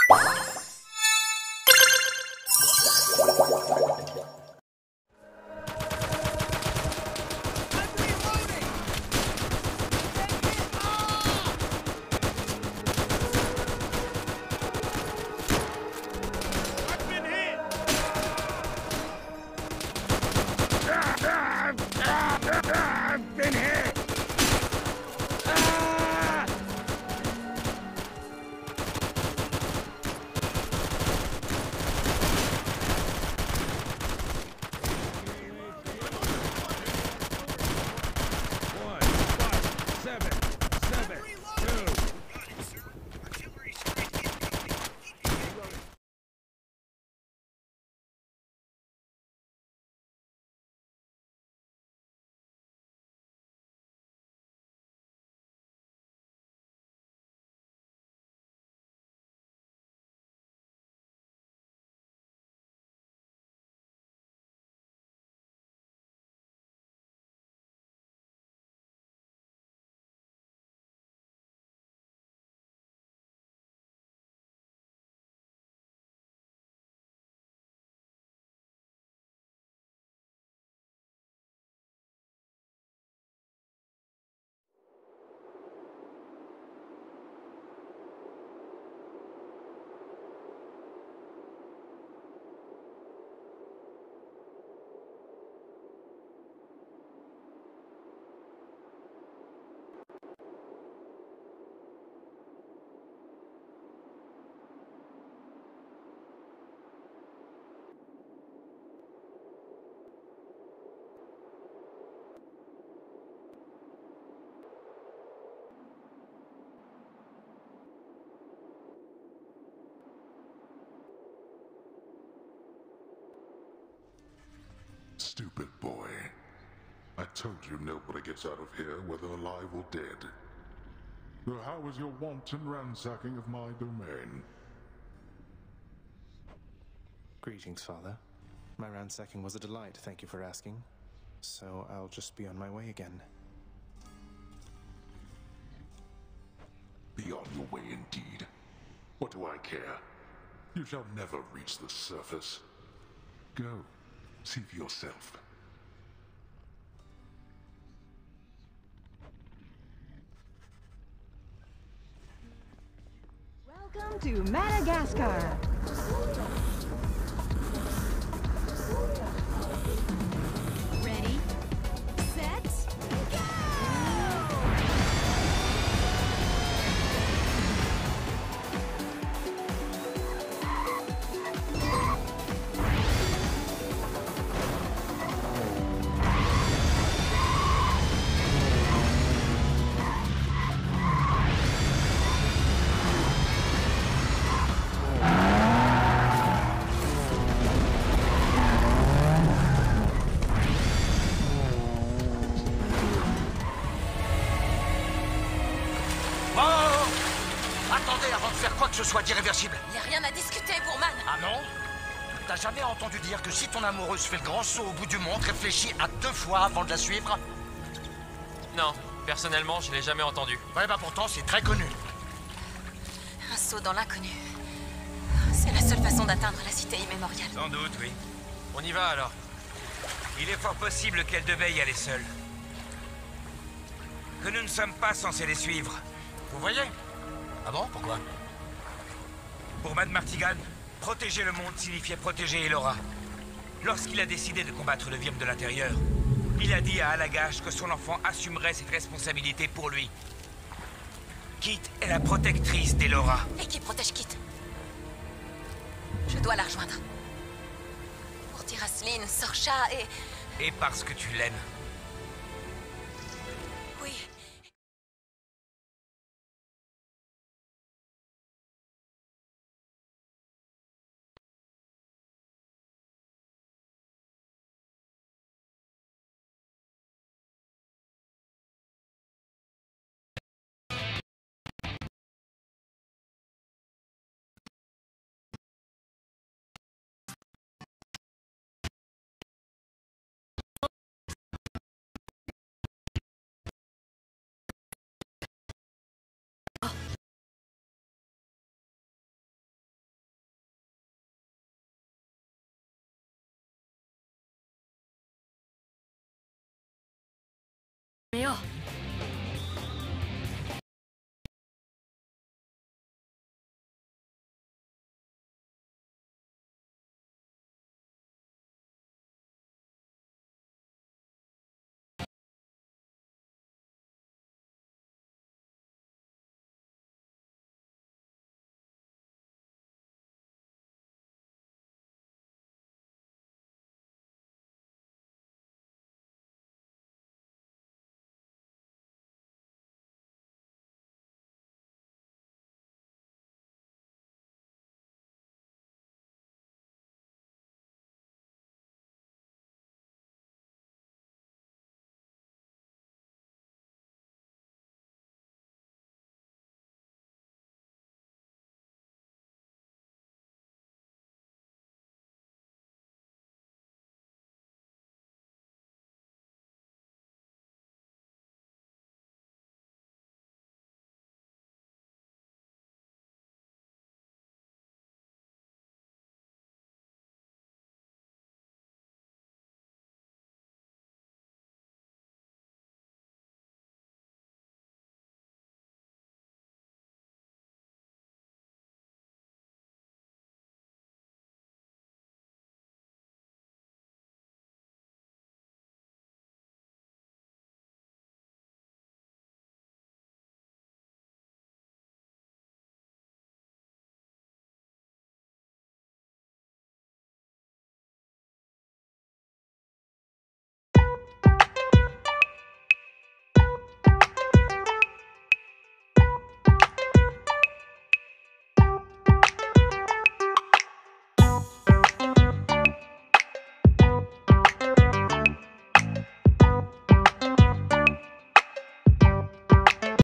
I've been hit! Stupid boy. I told you nobody gets out of here, whether alive or dead. So how was your wanton ransacking of my domain? Greetings, Father. My ransacking was a delight, thank you for asking. So I'll just be on my way again. Be on your way indeed. What do I care? You shall never reach the surface. Go. See for yourself. Welcome to Madagascar. Ready, set, go! Attendez avant de faire quoi que ce soit d'irréversible. Y a rien à discuter, Bourman. Ah non? T'as jamais entendu dire que si ton amoureuse fait le grand saut au bout du monde, réfléchis à 2 fois avant de la suivre? Non, personnellement, je l'ai jamais entendu. Ouais, bah pourtant, c'est très connu. Un saut dans l'inconnu. C'est la seule façon d'atteindre la cité immémoriale. Sans doute, oui. On y va alors. Il est fort possible qu'elle devait y aller seule. Que nous ne sommes pas censés les suivre. Vous voyez? Ah bon? Pourquoi? Pour Mad Martigan, protéger le monde signifiait protéger Elora. Lorsqu'il a décidé de combattre le Wyrm de l'intérieur, il a dit à Allagash que son enfant assumerait cette responsabilité pour lui. Kit est la protectrice d'Elora. Et qui protège Kit? Je dois la rejoindre. Pour Tiraslin, Sorcha et... Et parce que tu l'aimes.